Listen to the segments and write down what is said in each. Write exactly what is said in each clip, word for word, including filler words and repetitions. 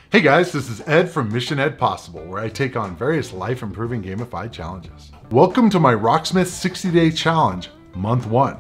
Hey guys, this is Ed from Mission Ed Possible, where I take on various life-improving gamified challenges. Welcome to my Rocksmith sixty day challenge, month one.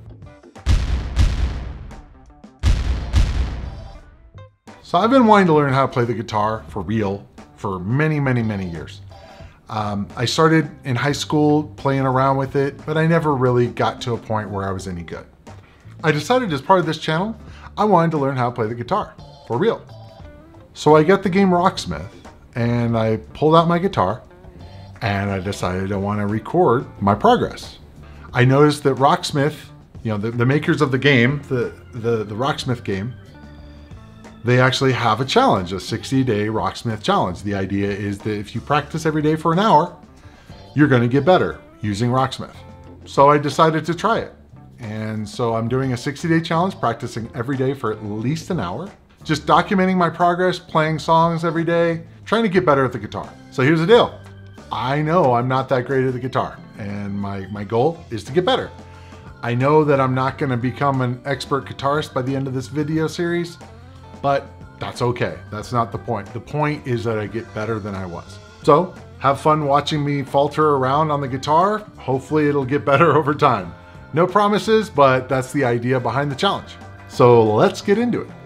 So I've been wanting to learn how to play the guitar for real for many, many, many years. Um, I started in high school playing around with it, but I never really got to a point where I was any good. I decided as part of this channel, I wanted to learn how to play the guitar for real. So I got the game Rocksmith and I pulled out my guitar and I decided I want to record my progress. I noticed that Rocksmith, you know, the, the makers of the game, the, the, the Rocksmith game, they actually have a challenge, a sixty day Rocksmith challenge. The idea is that if you practice every day for an hour, you're going to get better using Rocksmith. So I decided to try it. And so I'm doing a sixty day challenge, practicing every day for at least an hour. Just documenting my progress, playing songs every day, trying to get better at the guitar. So here's the deal. I know I'm not that great at the guitar, and my, my goal is to get better. I know that I'm not gonna become an expert guitarist by the end of this video series, but that's okay. That's not the point. The point is that I get better than I was. So have fun watching me falter around on the guitar. Hopefully it'll get better over time. No promises, but that's the idea behind the challenge. So let's get into it.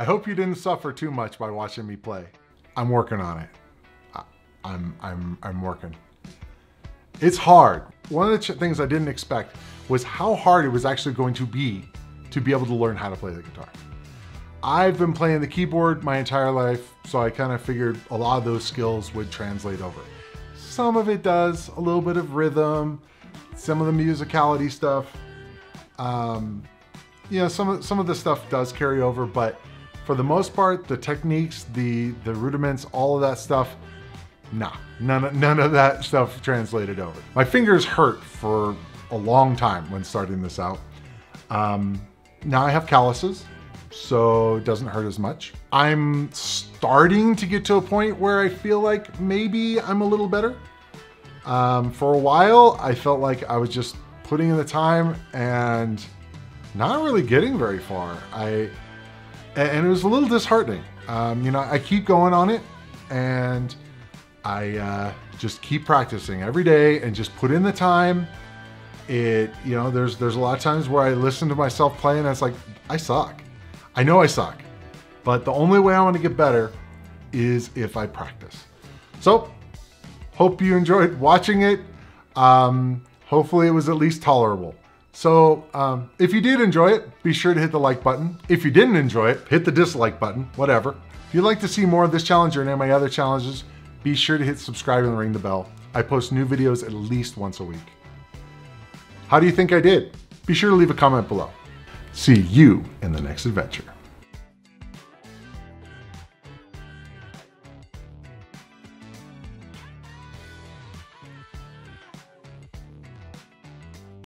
hope you didn't suffer too much by watching me play. I'm working on it. I, I'm, I'm, I'm working. It's hard. One of the things I didn't expect was how hard it was actually going to be to be able to learn how to play the guitar. I've been playing the keyboard my entire life, so I kind of figured a lot of those skills would translate over. Some of it does, a little bit of rhythm, some of the musicality stuff. Um, you know, some of, some of the stuff does carry over, but for the most part, the techniques, the, the rudiments, all of that stuff, nah, none of, none of that stuff translated over. My fingers hurt for a long time when starting this out. Um, now I have calluses, so it doesn't hurt as much. I'm starting to get to a point where I feel like maybe I'm a little better. Um, for a while, I felt like I was just putting in the time and not really getting very far. I, and it was a little disheartening. Um, you know, I keep going on it, and I uh, just keep practicing every day and just put in the time. It, you know, there's there's a lot of times where I listen to myself playing and it's like, I suck. I know I suck, but the only way I want to get better is if I practice. So, hope you enjoyed watching it. Um, hopefully it was at least tolerable. So, um, if you did enjoy it, be sure to hit the like button. If you didn't enjoy it, hit the dislike button, whatever. If you'd like to see more of this challenge or any of my other challenges, be sure to hit subscribe and ring the bell. I post new videos at least once a week. How do you think I did? Be sure to leave a comment below. See you in the next adventure.